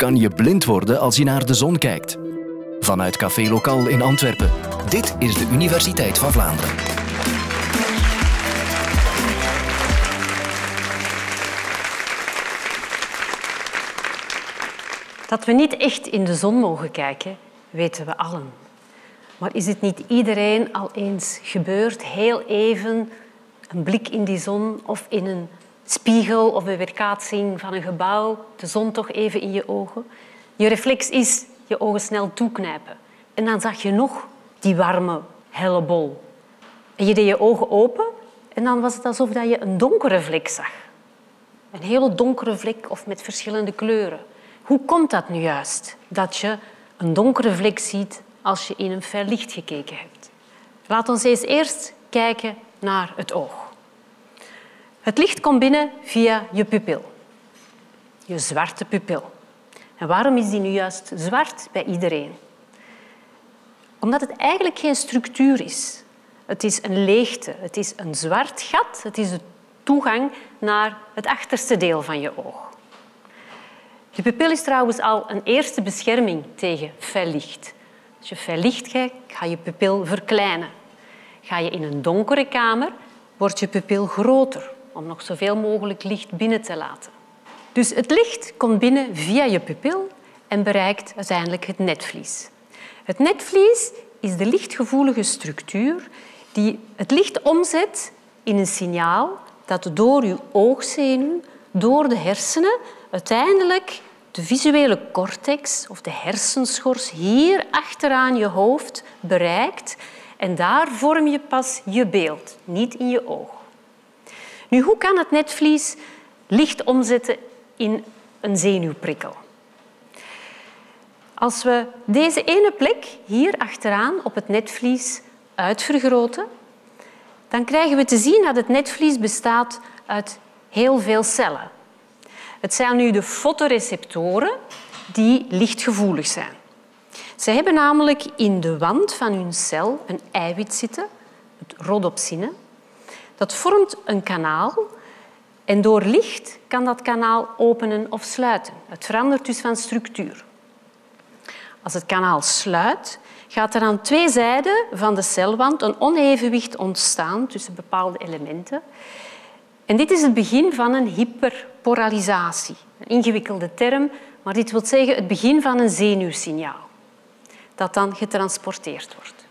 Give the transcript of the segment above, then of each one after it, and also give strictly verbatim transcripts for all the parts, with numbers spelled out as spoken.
kan je blind worden als je naar de zon kijkt. Vanuit Café Lokaal in Antwerpen. Dit is de Universiteit van Vlaanderen. Dat we niet echt in de zon mogen kijken, weten we allen. Maar is het niet iedereen al eens gebeurd, heel even een blik in die zon of in een spiegel of een weerkaatsing van een gebouw, de zon toch even in je ogen? Je reflex is je ogen snel toeknijpen. En dan zag je nog die warme, helle bol. En je deed je ogen open en dan was het alsof je een donkere vlek zag. Een hele donkere vlek of met verschillende kleuren. Hoe komt dat nu juist, dat je een donkere vlek ziet als je in een fel licht gekeken hebt? Laten we eens eerst kijken naar het oog. Het licht komt binnen via je pupil, je zwarte pupil. En waarom is die nu juist zwart bij iedereen? Omdat het eigenlijk geen structuur is. Het is een leegte, het is een zwart gat, het is de toegang naar het achterste deel van je oog. Je pupil is trouwens al een eerste bescherming tegen fel licht. Als je fel licht kijkt, ga je pupil verkleinen. Ga je in een donkere kamer, wordt je pupil groter om nog zoveel mogelijk licht binnen te laten. Dus het licht komt binnen via je pupil en bereikt uiteindelijk het netvlies. Het netvlies is de lichtgevoelige structuur die het licht omzet in een signaal dat door je oogzenuw, door de hersenen, uiteindelijk de visuele cortex of de hersenschors hier achteraan je hoofd bereikt. En daar vorm je pas je beeld, niet in je oog. Nu, hoe kan het netvlies licht omzetten in een zenuwprikkel? Als we deze ene plek hier achteraan op het netvlies uitvergroten, dan krijgen we te zien dat het netvlies bestaat uit heel veel cellen. Het zijn nu de fotoreceptoren die lichtgevoelig zijn. Ze hebben namelijk in de wand van hun cel een eiwit zitten, het rhodopsine. Dat vormt een kanaal en door licht kan dat kanaal openen of sluiten. Het verandert dus van structuur. Als het kanaal sluit, gaat er aan twee zijden van de celwand een onevenwicht ontstaan tussen bepaalde elementen. En dit is het begin van een hyperpolarisatie. Een ingewikkelde term, maar dit wil zeggen het begin van een zenuwsignaal dat dan getransporteerd wordt.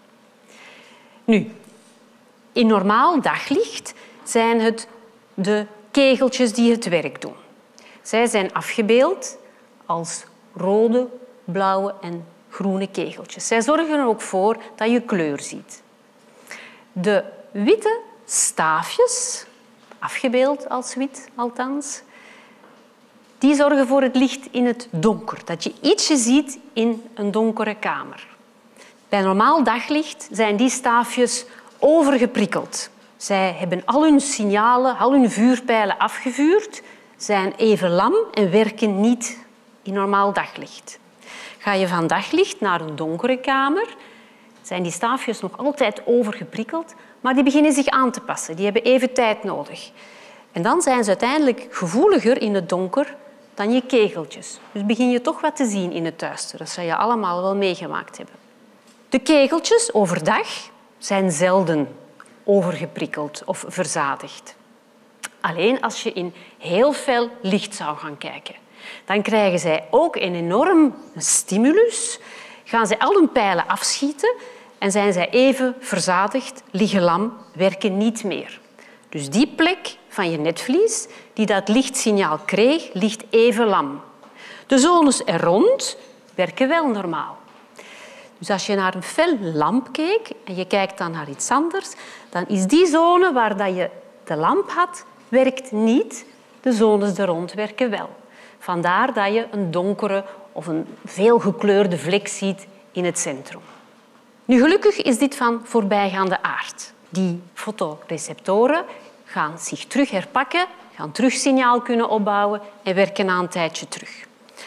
Nu, in normaal daglicht zijn het de kegeltjes die het werk doen. Zij zijn afgebeeld als rode, blauwe en groene kegeltjes. Zij zorgen er ook voor dat je kleur ziet. De witte staafjes, afgebeeld als wit althans, die zorgen voor het licht in het donker, dat je ietsje ziet in een donkere kamer. Bij normaal daglicht zijn die staafjes overgeprikkeld. Zij hebben al hun signalen, al hun vuurpijlen afgevuurd, zijn even lam en werken niet in normaal daglicht. Ga je van daglicht naar een donkere kamer, zijn die staafjes nog altijd overgeprikkeld, maar die beginnen zich aan te passen. Die hebben even tijd nodig. En dan zijn ze uiteindelijk gevoeliger in het donker dan je kegeltjes. Dus begin je toch wat te zien in het duister. Dat zal je allemaal wel meegemaakt hebben. De kegeltjes overdag zijn zelden overgeprikkeld of verzadigd. Alleen als je in heel fel licht zou gaan kijken. Dan krijgen zij ook een enorm stimulus, gaan zij al hun pijlen afschieten en zijn zij even verzadigd, liggen lam, werken niet meer. Dus die plek van je netvlies die dat lichtsignaal kreeg, ligt even lam. De zones er rond werken wel normaal. Dus als je naar een fel lamp keek en je kijkt dan naar iets anders, dan is die zone waar je de lamp had, werkt niet. De zones er rond werken wel. Vandaar dat je een donkere of een veelgekleurde vlek ziet in het centrum. Nu, gelukkig is dit van voorbijgaande aard. Die fotoreceptoren gaan zich terug herpakken, gaan terug signaal kunnen opbouwen en werken na een tijdje terug.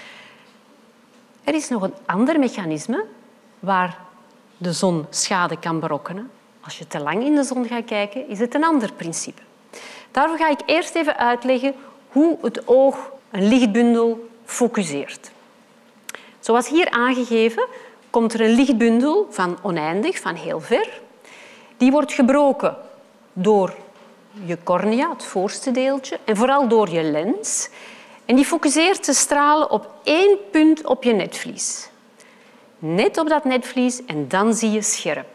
Er is nog een ander mechanisme waar de zon schade kan berokkenen. Als je te lang in de zon gaat kijken, is het een ander principe. Daarvoor ga ik eerst even uitleggen hoe het oog een lichtbundel focuseert. Zoals hier aangegeven komt er een lichtbundel van oneindig, van heel ver. Die wordt gebroken door je cornea, het voorste deeltje, en vooral door je lens. En die focuseert de stralen op één punt op je netvlies. Net op dat netvlies en dan zie je scherp.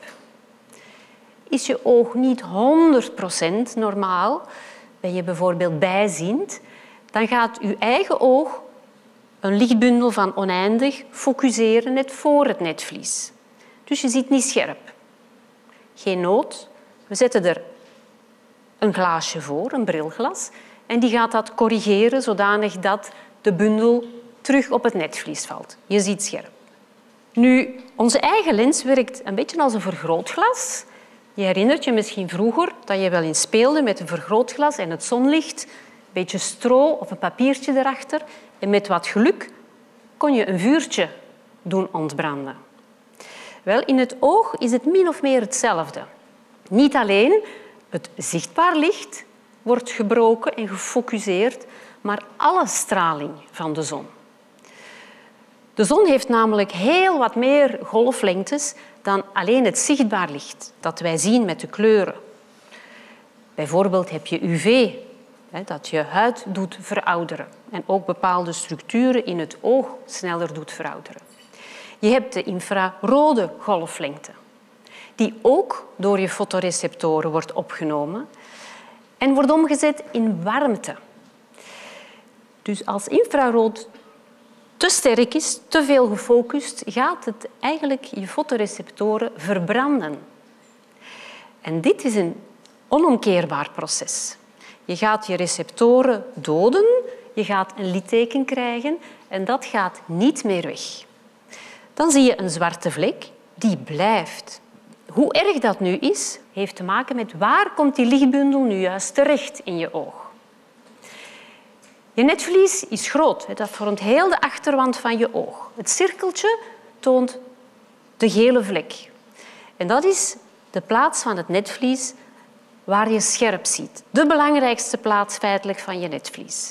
Is je oog niet honderd procent normaal, ben je bijvoorbeeld bijziend, dan gaat je eigen oog een lichtbundel van oneindig focuseren net voor het netvlies. Dus je ziet niet scherp. Geen nood. We zetten er een glaasje voor, een brilglas, en die gaat dat corrigeren zodanig dat de bundel terug op het netvlies valt. Je ziet scherp. Nu, onze eigen lens werkt een beetje als een vergrootglas. Je herinnert je misschien vroeger dat je wel eens speelde met een vergrootglas en het zonlicht, een beetje stro of een papiertje erachter. En met wat geluk kon je een vuurtje doen ontbranden. Wel, in het oog is het min of meer hetzelfde. Niet alleen het zichtbaar licht wordt gebroken en gefocuseerd, maar alle straling van de zon. De zon heeft namelijk heel wat meer golflengtes dan alleen het zichtbaar licht dat wij zien met de kleuren. Bijvoorbeeld heb je U V, dat je huid doet verouderen en ook bepaalde structuren in het oog sneller doet verouderen. Je hebt de infrarode golflengte, die ook door je fotoreceptoren wordt opgenomen en wordt omgezet in warmte. Dus als infrarood te sterk is, te veel gefocust, gaat het eigenlijk je fotoreceptoren verbranden. En dit is een onomkeerbaar proces. Je gaat je receptoren doden, je gaat een litteken krijgen en dat gaat niet meer weg. Dan zie je een zwarte vlek, die blijft. Hoe erg dat nu is, heeft te maken met waar komt die lichtbundel nu juist terecht in je oog. Je netvlies is groot, dat vormt heel de achterwand van je oog. Het cirkeltje toont de gele vlek. En dat is de plaats van het netvlies waar je scherp ziet. De belangrijkste plaats feitelijk van je netvlies.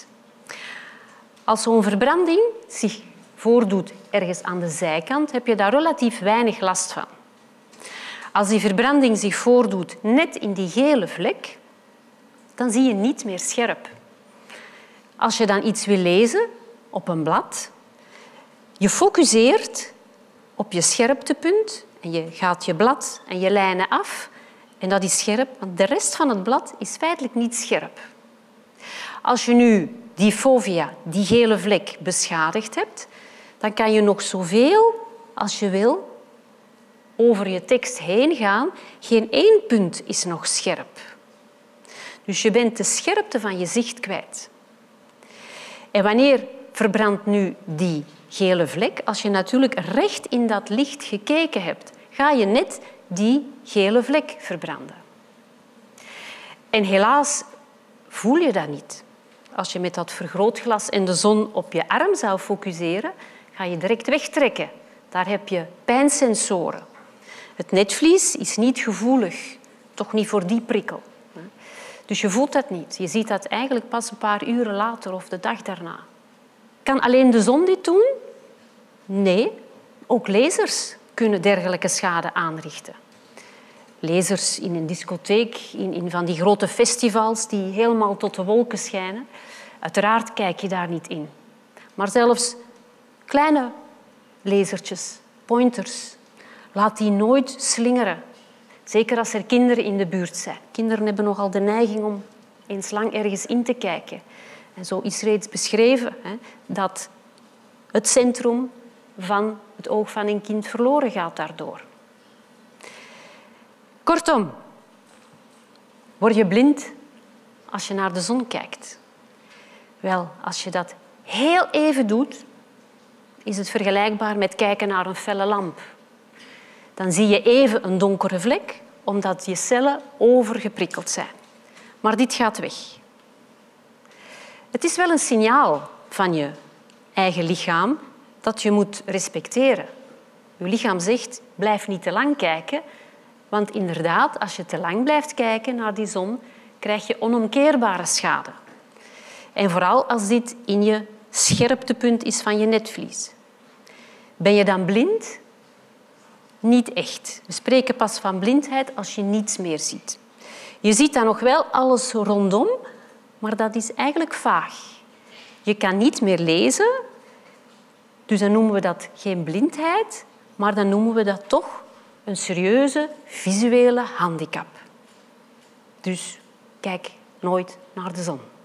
Als zo'n verbranding zich voordoet ergens aan de zijkant, heb je daar relatief weinig last van. Als die verbranding zich voordoet net in die gele vlek, dan zie je niet meer scherp. Als je dan iets wil lezen op een blad, je focuseert op je scherptepunt en je gaat je blad en je lijnen af en dat is scherp, want de rest van het blad is feitelijk niet scherp. Als je nu die fovea, die gele vlek, beschadigd hebt, dan kan je nog zoveel als je wil over je tekst heen gaan. Geen één punt is nog scherp. Dus je bent de scherpte van je zicht kwijt. En wanneer verbrandt nu die gele vlek? Als je natuurlijk recht in dat licht gekeken hebt, ga je net die gele vlek verbranden. En helaas voel je dat niet. Als je met dat vergrootglas en de zon op je arm zou focuseren, ga je direct wegtrekken. Daar heb je pijnsensoren. Het netvlies is niet gevoelig, toch niet voor die prikkel. Dus je voelt dat niet. Je ziet dat eigenlijk pas een paar uren later of de dag daarna. Kan alleen de zon dit doen? Nee, ook lasers kunnen dergelijke schade aanrichten. Lasers in een discotheek, in, in van die grote festivals die helemaal tot de wolken schijnen. Uiteraard kijk je daar niet in. Maar zelfs kleine lasertjes, pointers, laat die nooit slingeren. Zeker als er kinderen in de buurt zijn. Kinderen hebben nogal de neiging om eens lang ergens in te kijken. En zo is reeds beschreven hè, dat het centrum van het oog van een kind verloren gaat daardoor. Kortom, word je blind als je naar de zon kijkt? Wel, als je dat heel even doet, is het vergelijkbaar met kijken naar een felle lamp. Dan zie je even een donkere vlek, omdat je cellen overgeprikkeld zijn. Maar dit gaat weg. Het is wel een signaal van je eigen lichaam dat je moet respecteren. Je lichaam zegt, blijf niet te lang kijken, want inderdaad, als je te lang blijft kijken naar die zon, krijg je onomkeerbare schade. En vooral als dit in je scherptepunt is van je netvlies. Ben je dan blind? Niet echt. We spreken pas van blindheid als je niets meer ziet. Je ziet dan nog wel alles rondom, maar dat is eigenlijk vaag. Je kan niet meer lezen, dus dan noemen we dat geen blindheid, maar dan noemen we dat toch een serieuze visuele handicap. Dus kijk nooit naar de zon.